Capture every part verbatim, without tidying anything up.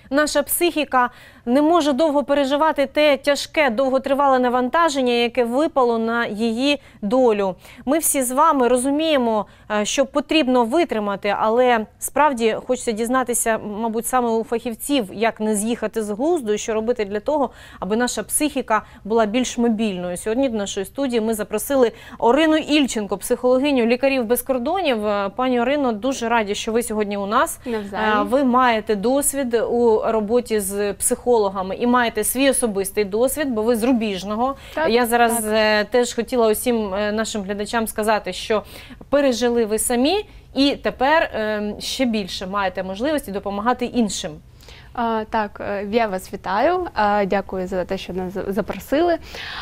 наша психіка не може довго переживати те тяжке, довготривале навантаження, яке випало на її долю. Ми всі з вами розуміємо, що потрібно витримати, але справді хочеться дізнатися, мабуть, саме у фахівців, як не з'їхати з глузду і що робити для того, аби наша психіка була більш мобільною. Сьогодні до нашої студії ми запросили Орину Ільченко, психологиню «Лікарів без кордонів». Пані Орино, дуже раді, що ви сьогодні у нас. Навзаєм. Ви маєте досвід у роботі з психологами і маєте свій особистий досвід, бо ви з Рубіжного. Так, Я зараз так. теж хотіла усім нашим глядачам сказати, що пережили ви самі і тепер ще більше маєте можливості допомагати іншим. А, так, я вас вітаю, а, дякую за те, що нас запросили.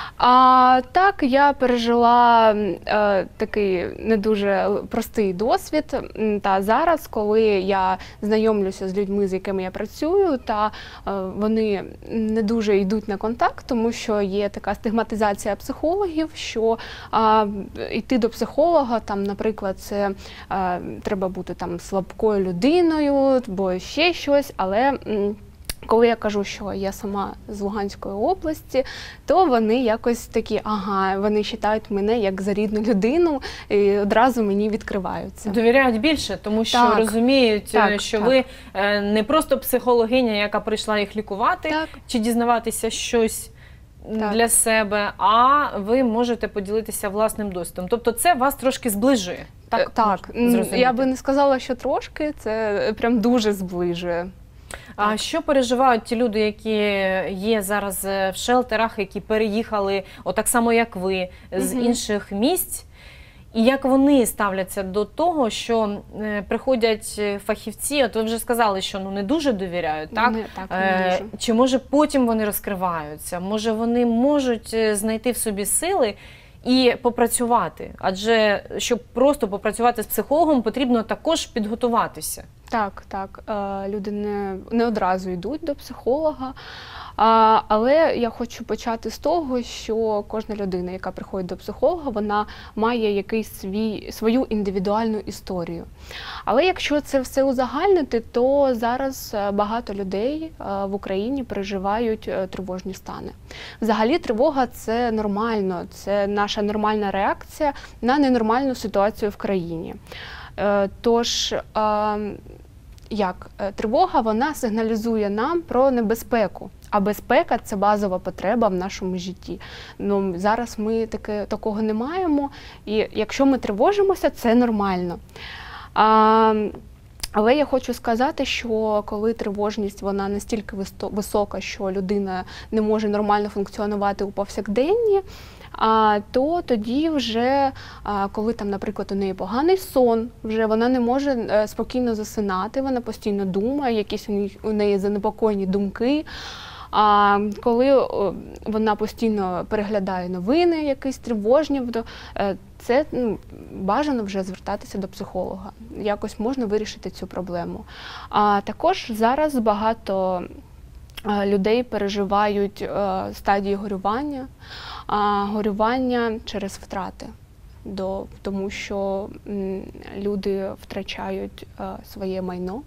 А, так, я пережила а, такий не дуже простий досвід. Та зараз, коли я знайомлюся з людьми, з якими я працюю, та а, вони не дуже йдуть на контакт, тому що є така стигматизація психологів, що а, йти до психолога, там, наприклад, це а, треба бути там слабкою людиною, бо ще щось, але коли я кажу, що я сама з Луганської області, то вони якось такі, ага, вони вважають мене як за рідну людину і одразу мені відкриваються. Довіряють більше, тому що так, розуміють, так, що так. ви не просто психологиня, яка прийшла їх лікувати, так. чи дізнаватися щось так. для себе, а ви можете поділитися власним досвідом. Тобто це вас трошки зближує. Так, так. Я би не сказала, що трошки, це прям дуже зближує. А так. що переживають ті люди, які є зараз в шелтерах, які переїхали, отак само як ви, з угу. інших місць? І як вони ставляться до того, що е, приходять фахівці, от ви вже сказали, що ну, не дуже довіряють, так? Не, так, не е, дуже. Чи може потім вони розкриваються? Може вони можуть знайти в собі сили і попрацювати? Адже щоб просто попрацювати з психологом, потрібно також підготуватися. Так, так. Люди не, не одразу йдуть до психолога. А, але я хочу почати з того, що кожна людина, яка приходить до психолога, вона має якийсь свій, свою індивідуальну історію. Але якщо це все узагальнити, то зараз багато людей в Україні переживають тривожні стани. Взагалі тривога – це нормально, це наша нормальна реакція на ненормальну ситуацію в країні. Тож, як? Тривога, вона сигналізує нам про небезпеку. А безпека – це базова потреба в нашому житті. Ну, зараз ми таке, такого не маємо, і якщо ми тривожимося, це нормально. А, але я хочу сказати, що коли тривожність вона настільки висока, що людина не може нормально функціонувати у повсякденні, А, то тоді вже, а, коли там, наприклад, у неї поганий сон, вже вона не може а, спокійно засинати, вона постійно думає, якісь у неї, у неї занепокоєні думки. А коли о, вона постійно переглядає новини, якісь тривожні, то е, це ну, бажано вже звертатися до психолога. Якось можна вирішити цю проблему. А також зараз багато е, людей переживають е, стадії горювання, а горювання через втрати, до, тому що м, люди втрачають е, своє майно.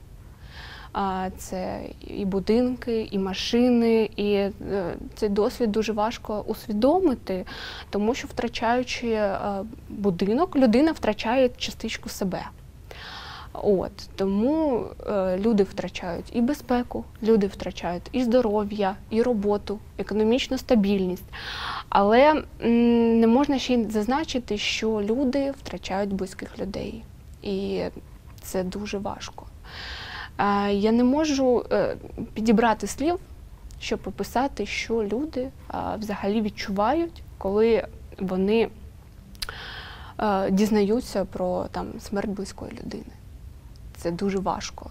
Це і будинки, і машини, і цей досвід дуже важко усвідомити, тому що, втрачаючи будинок, людина втрачає частичку себе. От, тому люди втрачають і безпеку, люди втрачають і здоров'я, і роботу, економічну стабільність. Але не можна ще й зазначити, що люди втрачають близьких людей. І це дуже важко. Я не можу підібрати слів, щоб описати, що люди взагалі відчувають, коли вони дізнаються про там, смерть близької людини. Це дуже важко.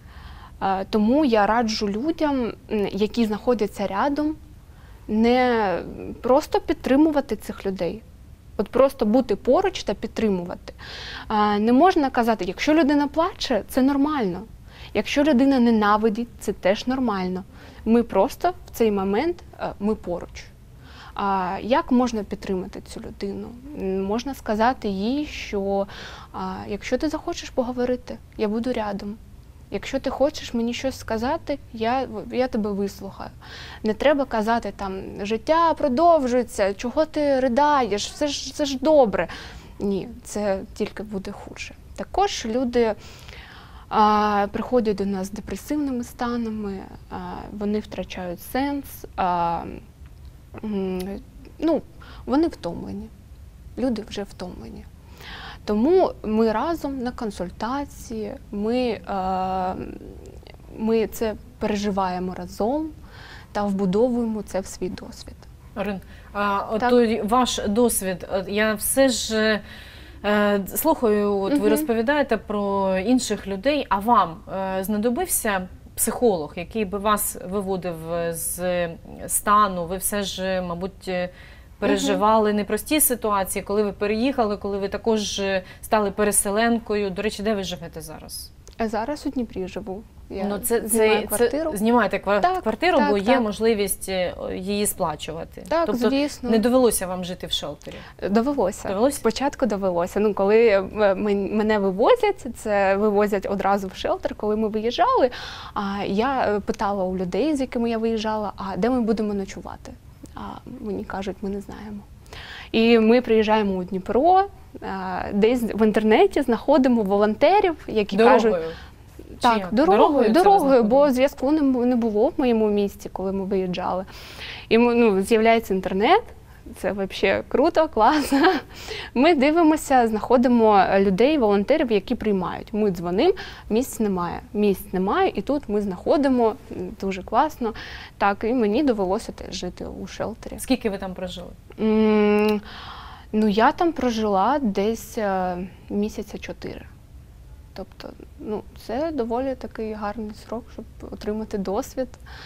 Тому я раджу людям, які знаходяться рядом, не просто підтримувати цих людей, от просто бути поруч та підтримувати. Не можна казати, якщо людина плаче, це нормально. Якщо людина ненавидить, це теж нормально. Ми просто в цей момент, ми поруч. А як можна підтримати цю людину? Можна сказати їй, що а, якщо ти захочеш поговорити, я буду рядом. Якщо ти хочеш мені щось сказати, я, я тебе вислухаю. Не треба казати там, життя продовжується, чого ти riдаєш, все ж, все ж добре. Ні, це тільки буде хуже. Також люди а, приходять до нас з депресивними станами, а, вони втрачають сенс, а, м, ну, вони втомлені. Люди вже втомлені. Тому ми разом на консультації, ми, е, ми це переживаємо разом та вбудовуємо це в свій досвід. Орин, а от той ваш досвід, я все ж е, слухаю, от ви Мгм. розповідаєте про інших людей, а вам е, знадобився психолог, який би вас виводив з стану, ви все ж, мабуть, переживали непрості ситуації, коли ви переїхали, коли ви також стали переселенкою. До речі, де ви живете зараз? А зараз у Дніпрі живу. Я Ну, це, знімаю це, квартиру. Це, знімаєте квар- Так, квартиру, так, бо є так. можливість е, її сплачувати. Так, тобто звісно. не довелося вам жити в шелтері? Довелося. Довелося? Спочатку довелося. Ну, коли е, мен- мене вивозять, це вивозять одразу в шелтер, коли ми виїжджали, а я е, питала у людей, з якими я виїжджала, а де ми будемо ночувати? А мені кажуть, ми не знаємо. І ми приїжджаємо у Дніпро, е, десь в інтернеті знаходимо волонтерів, які кажуть, Дорогою? Чи так, як? дорогою, це ви дорогою, бо знаходили? зв'язку не бу- не було в моєму місті, коли ми виїжджали. І ми, ну, з'являється інтернет, це взагалі круто, класно. Ми дивимося, знаходимо людей, волонтерів, які приймають. Ми дзвонимо, місць немає, місць немає, і тут ми знаходимо, м, дуже класно. Так, і мені довелося теж жити у шелтері. Скільки ви там прожили? М, Ну, я там прожила десь е, місяця чотири. Тобто, ну, це доволі такий гарний срок, щоб отримати досвід.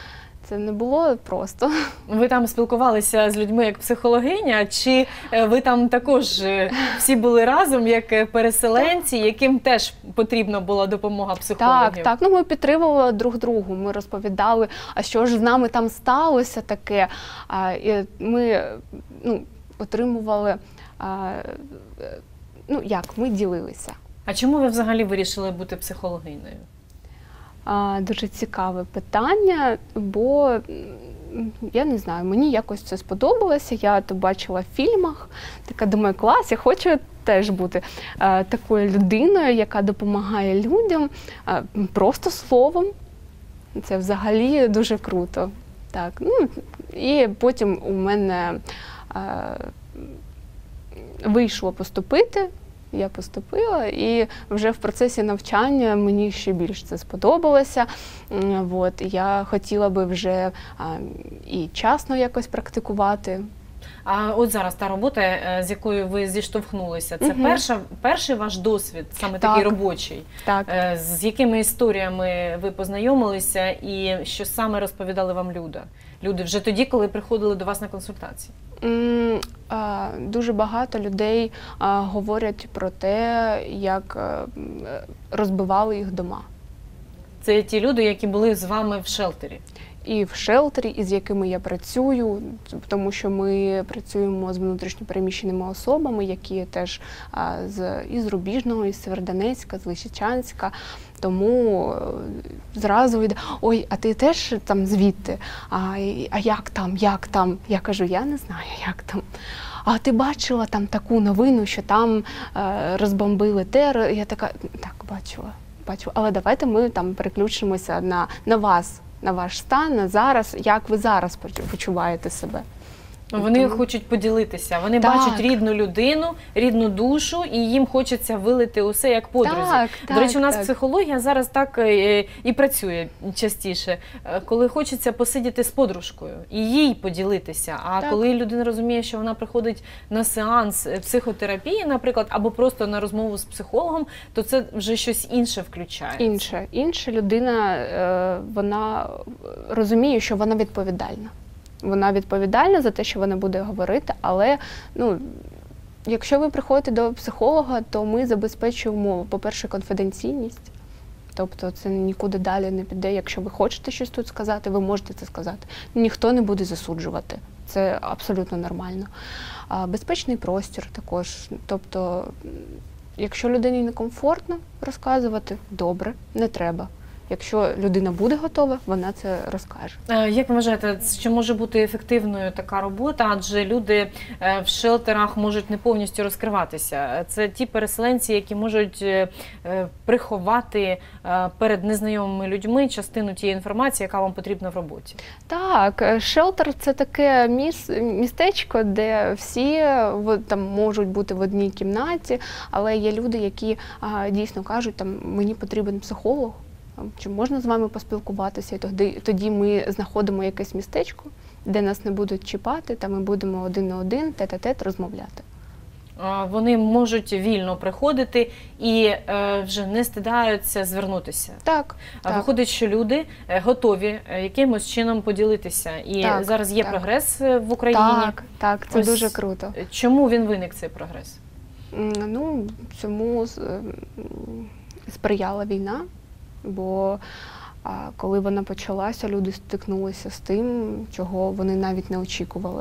Це не було просто. Ви там спілкувалися з людьми як психологиня, чи е, ви там також е, всі були разом як е, переселенці, яким теж потрібна була допомога психологів? Так, так. Ну, ми підтримували друг другу, ми розповідали, а що ж з нами там сталося таке. А, і ми, ну, отримували, а, е, ну, як, ми ділилися. А чому ви взагалі вирішили бути психологинею? А, Дуже цікаве питання, бо м, я не знаю, мені якось це сподобалося. Я то бачила в фільмах, така думаю, клас, я хочу теж бути а, такою людиною, яка допомагає людям а, просто словом. Це взагалі дуже круто. Так, ну, і потім у мене а, вийшло поступити. Я поступила, і вже в процесі навчання мені ще більш це сподобалося. М, От, я хотіла би вже а, і часно якось практикувати. А от зараз та робота, е, з якою ви зіштовхнулися, це Мгм. перша, перший ваш досвід, саме Так. такий робочий? Так. Е, З якими історіями ви познайомилися і що саме розповідали вам люди? Люди вже тоді, коли приходили до вас на консультації? М, а, Дуже багато людей а, говорять про те, як а, м, розбивали їх дома. Це ті люди, які були з вами в шелтері? І в шелтері, і з якими я працюю, тому що ми працюємо з внутрішньопереміщеними особами, які теж а, з із Рубіжного, із Сєвєродонецька, з Лисичанська. Тому е, зразу йде, ой, а ти теж там звідти? А, і- а як там, як там? Я кажу, я не знаю, як там. А ти бачила там таку новину, що там е, розбомбили те? Я така, так, бачила, бачила. Але давайте ми там переключимося на, на вас. На ваш стан, на зараз, як ви зараз почуваєте себе. Вони Тому- хочуть поділитися, вони Так. бачать рідну людину, рідну душу, і їм хочеться вилити усе як подрузі. Так, До так, речі, у нас так. психологія зараз так е, і працює частіше, е, коли хочеться посидіти з подружкою і їй поділитися. А Так. коли людина розуміє, що вона приходить на сеанс психотерапії, наприклад, або просто на розмову з психологом, то це вже щось інше включає. Інша, інша людина, е, вона розуміє, що вона відповідальна. Вона відповідальна за те, що вона буде говорити, але, ну, якщо ви приходите до психолога, то ми забезпечуємо, по-перше, конфіденційність. Тобто це нікуди далі не піде. Якщо ви хочете щось тут сказати, ви можете це сказати. Ніхто не буде засуджувати. Це абсолютно нормально. А безпечний простір також. Тобто, якщо людині некомфортно розказувати, добре, не треба. Якщо людина буде готова, вона це розкаже. Е, Як ви вважаєте, чи може бути ефективною така робота? Адже люди е, в шелтерах можуть не повністю розкриватися. Це ті переселенці, які можуть е, е, приховати е, перед незнайомими людьми частину тієї інформації, яка вам потрібна в роботі. Так, е, шелтер – це таке міс, містечко, де всі е, в- там можуть бути в одній кімнаті, але є люди, які а, дійсно кажуть, там, мені потрібен психолог, там, чи можна з вами поспілкуватися, і тоді, тоді ми знаходимо якесь містечко, де нас не будуть чіпати, та ми будемо один на один, тет-а-тет розмовляти. Е, Вони можуть вільно приходити і е, вже не стидаються звернутися. Так, А так. Виходить, що люди е, готові е, якимось чином поділитися. І Так, зараз є так. прогрес е, в Україні. Так, так, це Ось дуже круто. Чому він виник, цей прогрес? М, Ну, цьому з- м, сприяла війна, бо а, коли вона почалася, люди стикнулися з тим, чого вони навіть не очікували.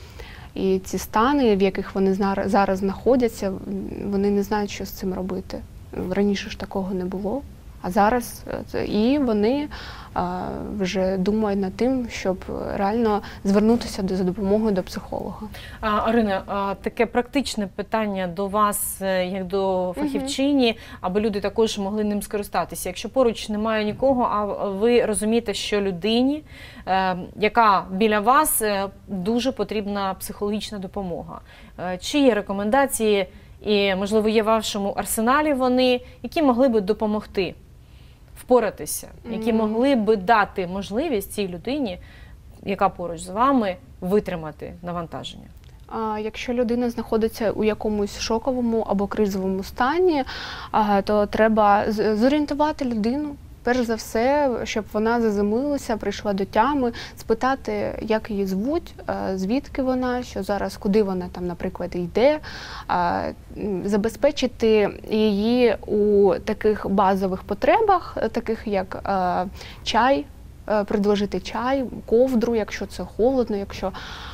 І ці стани, в яких вони зна- зараз знаходяться, м, вони не знають, що з цим робити. Раніше ж такого не було, а зараз е, це- і вони а, вже думають над тим, щоб реально звернутися до, за допомогою до психолога. А, Арина, а, таке практичне питання до вас, е, як до фахівчині, аби люди також могли ним скористатися. Якщо поруч немає нікого, а ви розумієте, що людині, е, яка біля вас, е, дуже потрібна психологічна допомога. Е, Чи є рекомендації, і, можливо, є в вашому арсеналі вони, які могли би допомогти впоратися, які Мгм. могли би дати можливість цій людині, яка поруч з вами, витримати навантаження? А якщо людина знаходиться у якомусь шоковому або кризовому стані, а, то треба з- зорієнтувати людину. Перш за все, щоб вона заземлилася, прийшла до тями, спитати, як її звуть, е, звідки вона, що зараз, куди вона там, наприклад, йде, а, м, забезпечити її у таких базових потребах, е, таких як е, чай, е, предложити чай, ковдру, якщо це холодно, якщо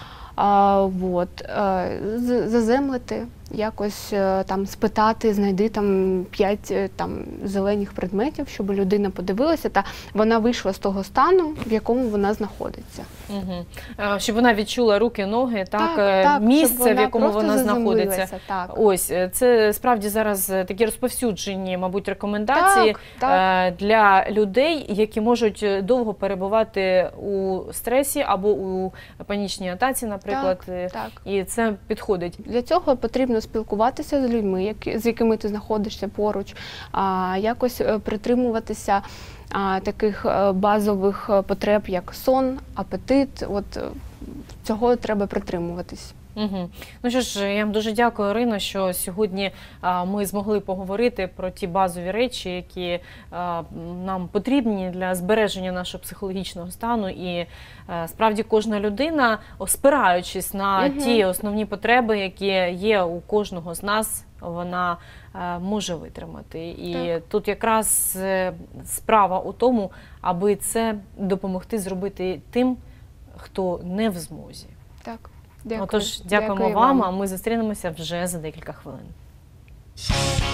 а, вот, е, з- заземлити, якось е, там спитати, знайди там п'ять е, там зелених предметів, щоб людина подивилася, та вона вийшла з того стану, в якому вона знаходиться. Угу. Щоб вона відчула руки, ноги, так, е, щоб місце, в якому просто вона знаходиться. заземлилася, Так. Ось, е, це справді зараз е, такі розповсюджені, мабуть, рекомендації Так, так. е, для людей, які можуть е, довго перебувати у стресі або у панічній атаці, наприклад. е, Так. І це підходить. Для цього потрібно спілкуватися з людьми, які, з якими ти знаходишся поруч, а, якось е, притримуватися а, таких е, базових е, потреб, як сон, апетит. От е, цього треба притримуватись. Угу. Ну що ж, я вам дуже дякую, Ірино, що сьогодні а, ми змогли поговорити про ті базові речі, які а, нам потрібні для збереження нашого психологічного стану. І а, справді кожна людина, спираючись на Мгм. ті основні потреби, які є у кожного з нас, вона а, може витримати. І Так. тут якраз е, справа у тому, аби це допомогти зробити тим, хто не в змозі. Так, дякую. Отож, дякуємо Дякую вам, а ми зустрінемося вже за декілька хвилин.